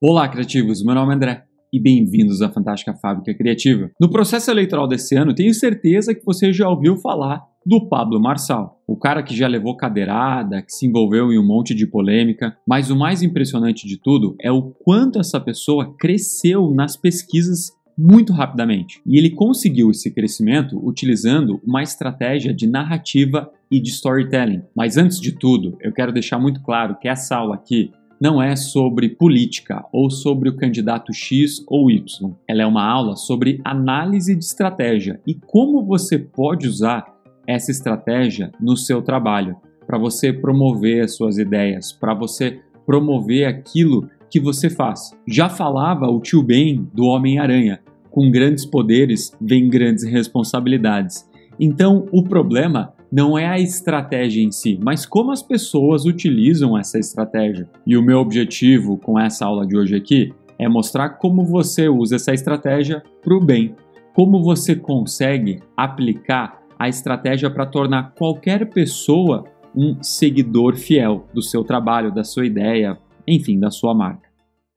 Olá, criativos! Meu nome é André e bem-vindos à Fantástica Fábrica Criativa. No processo eleitoral desse ano, tenho certeza que você já ouviu falar do Pablo Marçal, o cara que já levou cadeirada, que se envolveu em um monte de polêmica, mas o mais impressionante de tudo é o quanto essa pessoa cresceu nas pesquisas muito rapidamente. E ele conseguiu esse crescimento utilizando uma estratégia de narrativa e de storytelling. Mas antes de tudo, eu quero deixar muito claro que essa aula aqui não é sobre política ou sobre o candidato X ou Y. Ela é uma aula sobre análise de estratégia e como você pode usar essa estratégia no seu trabalho para você promover as suas ideias, para você promover aquilo que você faz. Já falava o tio Ben do Homem-Aranha, com grandes poderes vem grandes responsabilidades. Então, o problema não é a estratégia em si, mas como as pessoas utilizam essa estratégia. E o meu objetivo com essa aula de hoje aqui é mostrar como você usa essa estratégia para o bem, como você consegue aplicar a estratégia para tornar qualquer pessoa um seguidor fiel do seu trabalho, da sua ideia, enfim, da sua marca.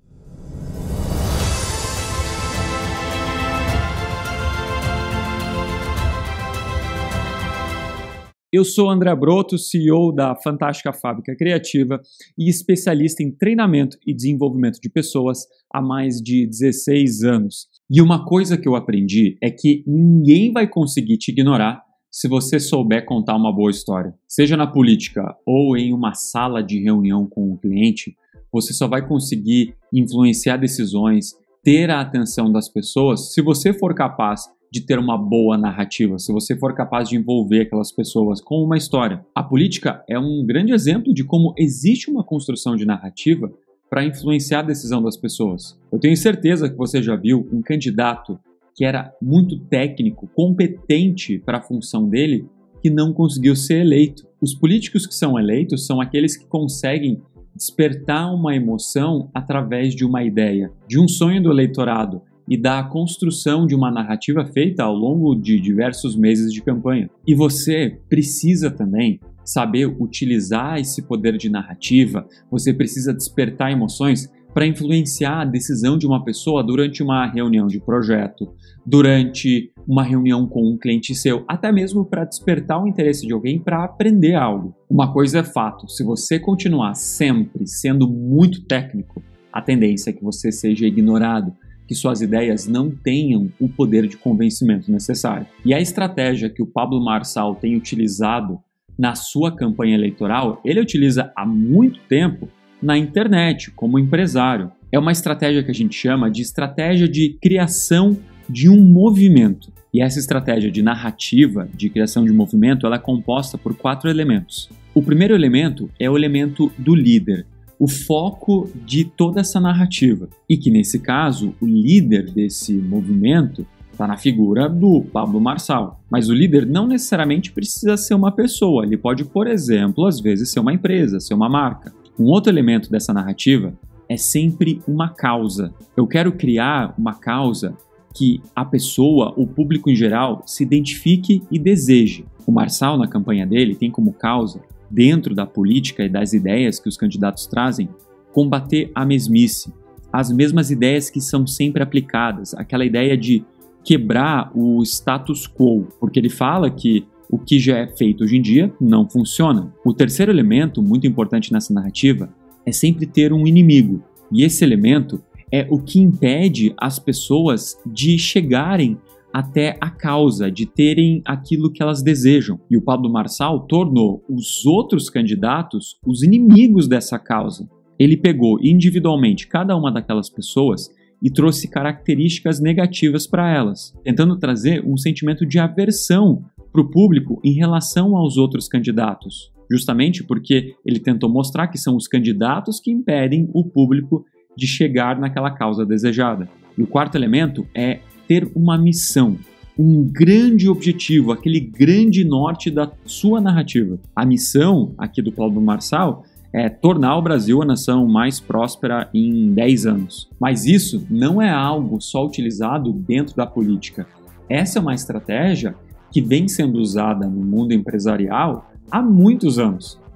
Eu sou André Broto, CEO da Fantástica Fábrica Criativa e especialista em treinamento e desenvolvimento de pessoas há mais de 16 anos. E uma coisa que eu aprendi é que ninguém vai conseguir te ignorar se você souber contar uma boa história. Seja na política ou em uma sala de reunião com um cliente, você só vai conseguir influenciar decisões, ter a atenção das pessoas se você for capaz de ter uma boa narrativa, se você for capaz de envolver aquelas pessoas com uma história. A política é um grande exemplo de como existe uma construção de narrativa para influenciar a decisão das pessoas. Eu tenho certeza que você já viu um candidato que era muito técnico, competente para a função dele, que não conseguiu ser eleito. Os políticos que são eleitos são aqueles que conseguem despertar uma emoção através de uma ideia, de um sonho do eleitorado, e da construção de uma narrativa feita ao longo de diversos meses de campanha. E você precisa também saber utilizar esse poder de narrativa, você precisa despertar emoções para influenciar a decisão de uma pessoa durante uma reunião de projeto, durante uma reunião com um cliente seu, até mesmo para despertar o interesse de alguém para aprender algo. Uma coisa é fato, se você continuar sempre sendo muito técnico, a tendência é que você seja ignorado, que suas ideias não tenham o poder de convencimento necessário. E a estratégia que o Pablo Marçal tem utilizado na sua campanha eleitoral, ele utiliza há muito tempo na internet, como empresário. É uma estratégia que a gente chama de estratégia de criação de um movimento. E essa estratégia de narrativa, de criação de movimento, ela é composta por 4 elementos. O primeiro elemento é o elemento do líder, o foco de toda essa narrativa. E que, nesse caso, o líder desse movimento está na figura do Pablo Marçal. Mas o líder não necessariamente precisa ser uma pessoa. Ele pode, por exemplo, às vezes ser uma empresa, ser uma marca. Um outro elemento dessa narrativa é sempre uma causa. Eu quero criar uma causa que a pessoa, o público em geral, se identifique e deseje. O Marçal, na campanha dele, tem como causa, dentro da política e das ideias que os candidatos trazem, combater a mesmice, as mesmas ideias que são sempre aplicadas, aquela ideia de quebrar o status quo, porque ele fala que o que já é feito hoje em dia não funciona. O terceiro elemento, muito importante nessa narrativa, é sempre ter um inimigo, e esse elemento é o que impede as pessoas de chegarem até a causa, de terem aquilo que elas desejam. E o Pablo Marçal tornou os outros candidatos os inimigos dessa causa. Ele pegou individualmente cada uma daquelas pessoas e trouxe características negativas para elas, tentando trazer um sentimento de aversão para o público em relação aos outros candidatos, justamente porque ele tentou mostrar que são os candidatos que impedem o público de chegar naquela causa desejada. E o quarto elemento é ter uma missão, um grande objetivo, aquele grande norte da sua narrativa. A missão aqui do Pablo Marçal é tornar o Brasil a nação mais próspera em 10 anos. Mas isso não é algo só utilizado dentro da política. Essa é uma estratégia que vem sendo usada no mundo empresarial há muitos anos.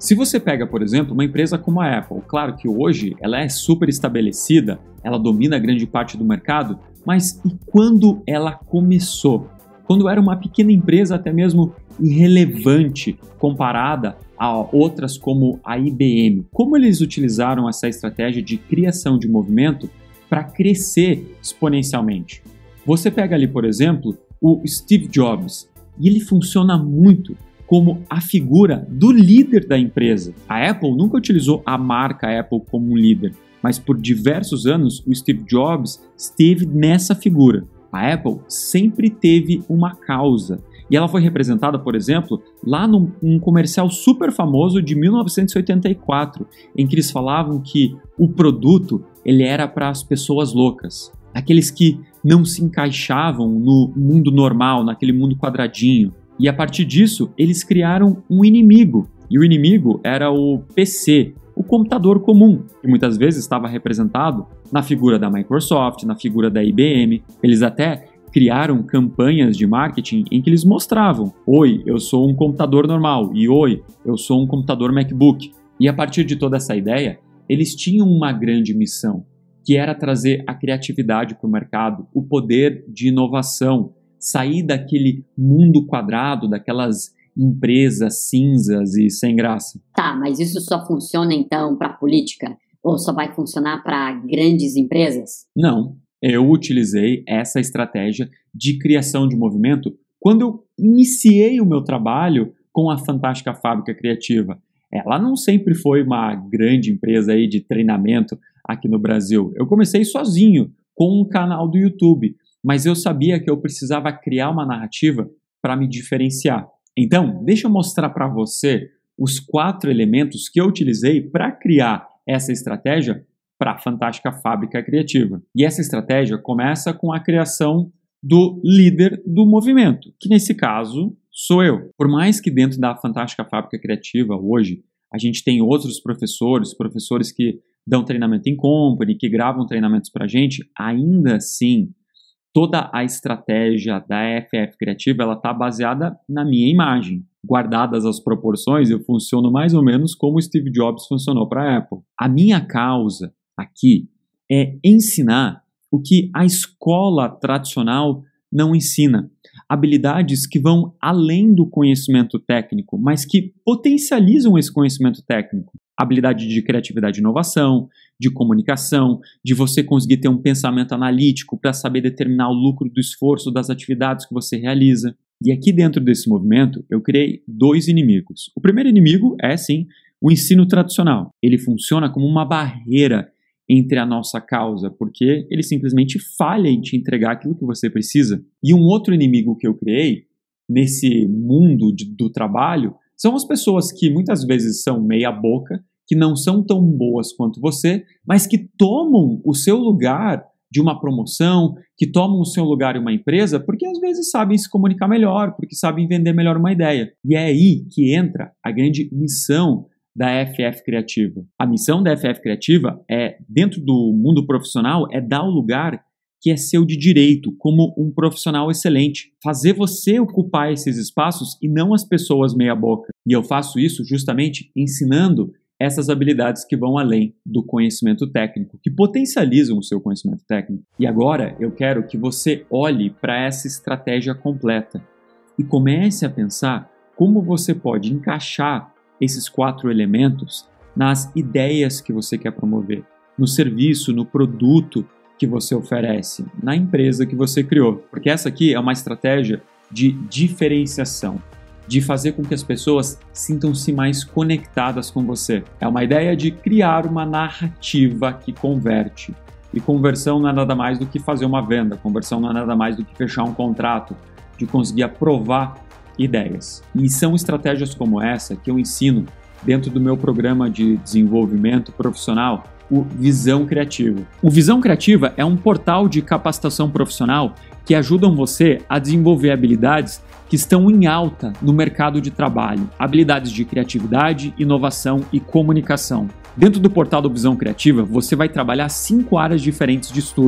Se você pega, por exemplo, uma empresa como a Apple, claro que hoje ela é super estabelecida, ela domina grande parte do mercado, mas e quando ela começou? Quando era uma pequena empresa, até mesmo irrelevante, comparada a outras como a IBM. Como eles utilizaram essa estratégia de criação de movimento para crescer exponencialmente? Você pega ali, por exemplo, o Steve Jobs, e ele funciona muito como a figura do líder da empresa. A Apple nunca utilizou a marca Apple como um líder, mas por diversos anos o Steve Jobs esteve nessa figura. A Apple sempre teve uma causa, e ela foi representada, por exemplo, lá num comercial super famoso de 1984, em que eles falavam que o produto ele era para as pessoas loucas, aqueles que não se encaixavam no mundo normal, naquele mundo quadradinho. E a partir disso, eles criaram um inimigo, e o inimigo era o PC, o computador comum, que muitas vezes estava representado na figura da Microsoft, na figura da IBM. Eles até criaram campanhas de marketing em que eles mostravam: oi, eu sou um computador normal, e oi, eu sou um computador MacBook. E a partir de toda essa ideia, eles tinham uma grande missão, que era trazer a criatividade para o mercado, o poder de inovação, sair daquele mundo quadrado, daquelas empresas cinzas e sem graça. Tá, mas isso só funciona então para a política? Ou só vai funcionar para grandes empresas? Não, eu utilizei essa estratégia de criação de movimento quando eu iniciei o meu trabalho com a Fantástica Fábrica Criativa. Ela não sempre foi uma grande empresa aí de treinamento aqui no Brasil. Eu comecei sozinho com um canal do YouTube, mas eu sabia que eu precisava criar uma narrativa para me diferenciar. Então, deixa eu mostrar para você os 4 elementos que eu utilizei para criar essa estratégia para a Fantástica Fábrica Criativa. E essa estratégia começa com a criação do líder do movimento, que nesse caso sou eu. Por mais que dentro da Fantástica Fábrica Criativa hoje a gente tem outros professores que dão treinamento em company, que gravam treinamentos para a gente, ainda assim, toda a estratégia da FF Criativa ela está baseada na minha imagem. Guardadas as proporções, eu funciono mais ou menos como o Steve Jobs funcionou para a Apple. A minha causa aqui é ensinar o que a escola tradicional não ensina. Habilidades que vão além do conhecimento técnico, mas que potencializam esse conhecimento técnico. Habilidade de criatividade e inovação, de comunicação, de você conseguir ter um pensamento analítico para saber determinar o lucro do esforço das atividades que você realiza. E aqui dentro desse movimento, eu criei 2 inimigos. O primeiro inimigo é, sim, o ensino tradicional. Ele funciona como uma barreira entre a nossa causa, porque ele simplesmente falha em te entregar aquilo que você precisa. E um outro inimigo que eu criei nesse mundo do trabalho são as pessoas que muitas vezes são meia boca, que não são tão boas quanto você, mas que tomam o seu lugar de uma promoção, que tomam o seu lugar em uma empresa, porque às vezes sabem se comunicar melhor, porque sabem vender melhor uma ideia. E é aí que entra a grande missão da FF Criativa. A missão da FF Criativa é, dentro do mundo profissional, é dar o lugar que é seu de direito, como um profissional excelente. Fazer você ocupar esses espaços e não as pessoas meia boca. E eu faço isso justamente ensinando essas habilidades que vão além do conhecimento técnico, que potencializam o seu conhecimento técnico. E agora eu quero que você olhe para essa estratégia completa e comece a pensar como você pode encaixar esses 4 elementos nas ideias que você quer promover, no serviço, no produto que você oferece, na empresa que você criou. Porque essa aqui é uma estratégia de diferenciação, de fazer com que as pessoas sintam-se mais conectadas com você. É uma ideia de criar uma narrativa que converte. E conversão não é nada mais do que fazer uma venda, conversão não é nada mais do que fechar um contrato, de conseguir aprovar ideias. E são estratégias como essa que eu ensino dentro do meu programa de desenvolvimento profissional, o Visão Criativa. O Visão Criativa é um portal de capacitação profissional que ajudam você a desenvolver habilidades que estão em alta no mercado de trabalho. Habilidades de criatividade, inovação e comunicação. Dentro do portal do Visão Criativa, você vai trabalhar 5 áreas diferentes de estudo.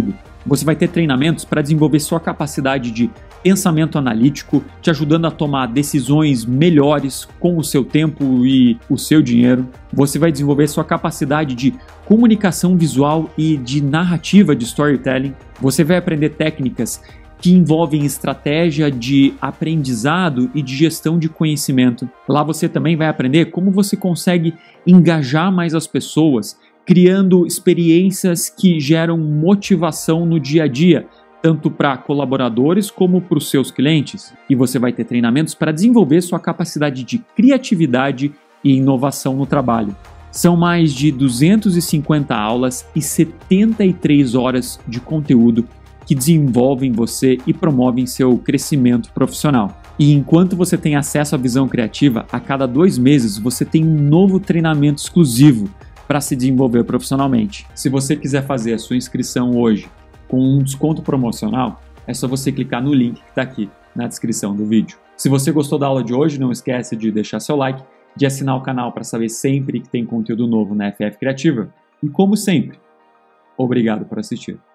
Você vai ter treinamentos para desenvolver sua capacidade de pensamento analítico, te ajudando a tomar decisões melhores com o seu tempo e o seu dinheiro. Você vai desenvolver sua capacidade de comunicação visual e de narrativa de storytelling. Você vai aprender técnicas que envolvem estratégia de aprendizado e de gestão de conhecimento. Lá você também vai aprender como você consegue engajar mais as pessoas, criando experiências que geram motivação no dia a dia, tanto para colaboradores como para os seus clientes. E você vai ter treinamentos para desenvolver sua capacidade de criatividade e inovação no trabalho. São mais de 250 aulas e 73 horas de conteúdo que desenvolvem você e promovem seu crescimento profissional. E enquanto você tem acesso à visão criativa, a cada 2 meses você tem um novo treinamento exclusivo para se desenvolver profissionalmente. Se você quiser fazer a sua inscrição hoje com um desconto promocional, é só você clicar no link que está aqui na descrição do vídeo. Se você gostou da aula de hoje, não esquece de deixar seu like, de assinar o canal para saber sempre que tem conteúdo novo na FF Criativa. E como sempre, obrigado por assistir.